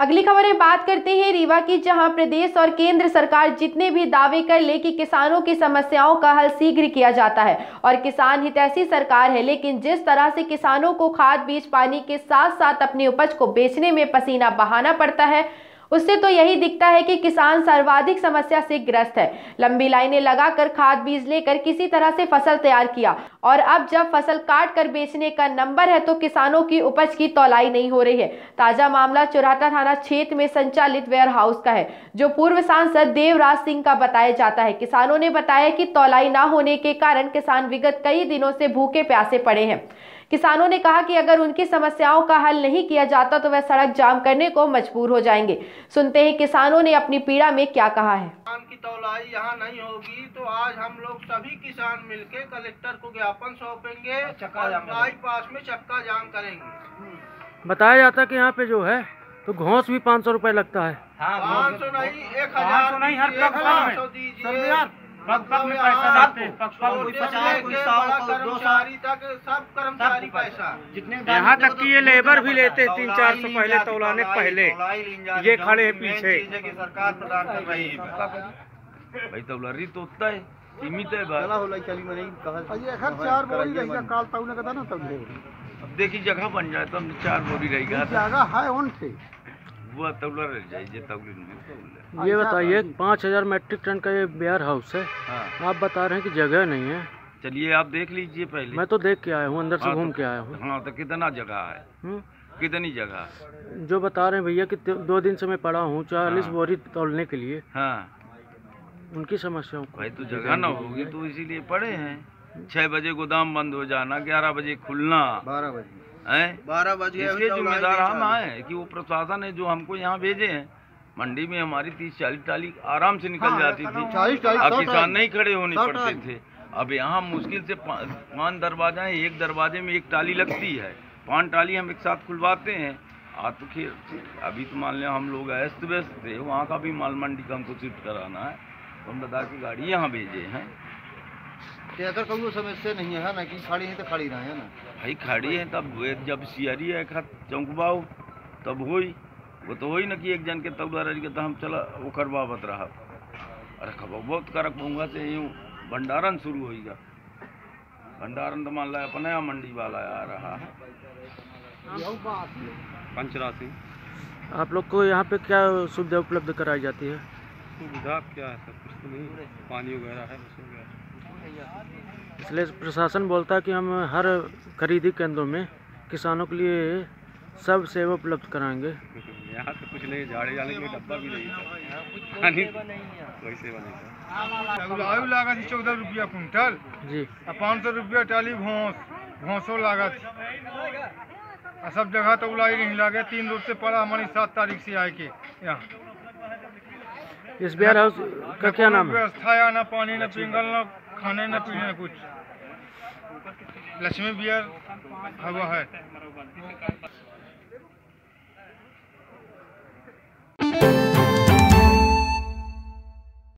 अगली खबर में बात करते हैं रीवा की, जहां प्रदेश और केंद्र सरकार जितने भी दावे कर ले कि किसानों की समस्याओं का हल शीघ्र किया जाता है और किसान हितैषी सरकार है, लेकिन जिस तरह से किसानों को खाद बीज पानी के साथ साथ अपनी उपज को बेचने में पसीना बहाना पड़ता है, उससे तो यही दिखता है कि किसान सर्वाधिक समस्या से ग्रस्त है। लंबी लाइनें लगाकर खाद बीज लेकर किसी तरह से फसल तैयार किया और अब जब फसल काट कर बेचने का नंबर है तो किसानों की उपज की तौलाई नहीं हो रही है। ताजा मामला चुराता थाना क्षेत्र में संचालित वेयर हाउस का है, जो पूर्व सांसद देवराज सिंह का बताया जाता है। किसानों ने बताया कि तौलाई न होने के कारण किसान विगत कई दिनों से भूखे प्यासे पड़े हैं। किसानों ने कहा कि अगर उनकी समस्याओं का हल नहीं किया जाता तो वह सड़क जाम करने को मजबूर हो जाएंगे। सुनते हैं किसानों ने अपनी पीड़ा में क्या कहा है। किसान की तौलाई यहाँ नहीं होगी तो आज हम लोग सभी किसान मिलके कलेक्टर को ज्ञापन सौंपेंगे और बाईपास में चक्का जाम करेंगे। बताया जाता है कि यहाँ पे जो है तो घोंस भी 500 रुपए लगता है। 500 नहीं, 1000 नहीं, हर 500 दीजिए। कर्मचारी तक सब कर्मचारी पैसा, यहाँ तक कि ये लेबर भी लेते 300-400 पहले तौलाने पहले। ये खड़े हैं पीछे। सरकार प्रदान कर रही है भाई तौलरी तो उतना है, सीमित है। अब देखिए जगह बन जाए तो हमने 4 बोरी रहेगा जगह है उनसे वो तौला रह जाए। ये बताइए 5000 मैट्रिक टन का ये वेयर हाउस है। हाँ। आप बता रहे हैं कि जगह नहीं है। चलिए आप देख लीजिए पहले। मैं तो देख के आया हूँ, अंदर से घूम के आया हूँ। हाँ तो कितना जगह है? कितनी जगह? जो बता रहे हैं भैया कि 2 दिन से मैं पड़ा हूँ 40 हाँ। बोरी तोलने के लिए। हाँ उनकी समस्याओं को भाई तो जगह ना होगी तो इसीलिए पड़े हैं। 6 बजे गोदाम बंद हो जाना, 11 बजे खुलना, 12 बजे इसके जिम्मेदार हम आए कि वो प्रशासन है जो हमको यहाँ भेजे हैं। मंडी में हमारी 30-40 टाली आराम से निकल जाती थी, अब किसान नहीं खड़े होने पड़ते थे। अब यहाँ मुश्किल से 5 दरवाजा है, एक दरवाजे में 1 टाली लगती है, 5 टाली हम एक साथ खुलवाते हैं। आज तो खैर अभी तो मान लें हम लोग अस्त व्यस्त थे, वहाँ का भी माल मंडी का हमको शिफ्ट कराना है, हम बता की गाड़ी यहाँ भेजे हैं। अगर कोई समस्या नहीं है ना कि खड़ी है तो खड़ी रहे है ना भाई खड़ी है तब जब सियरी है चौंकबाऊ तब होई, वो तो होई ना कि एक जन के तौला रह तो हम चला वो करवावत रहा। अरे खबर बहुत करक पऊँगा से यूँ भंडारण शुरू होगा। भंडारण तो मान ला अपने मंडी वाला आ रहा है। पंचराशि आप लोग को यहाँ पे क्या सुविधा उपलब्ध कराई जाती है? सुविधा क्या है, सब कुछ तो नहीं, पानी वगैरह है बस हो गया। इसलिए प्रशासन बोलता है कि हम हर खरीदी केंद्रों में किसानों के लिए सब सेवा उपलब्ध कराएंगे। यहाँ तो कुछ नहीं, झाड़े जाने के लिए डब्बा भी नहीं था, पानी कोई सेवा नहीं था। आयु लागत 14 रुपया कुंटल जी, 500 रुपया टाली भोंसो लागत। सब जगह तो उलाई नहीं लागे। 3 रोज से पड़ा हमारी 7 तारीख से आए के यहाँ। इस वेयर हाउस का क्या नाम है? व्यवस्था है, ना पानी न पिंगल, न खाने न पीने न कुछ। लक्ष्मी बियर हवा है।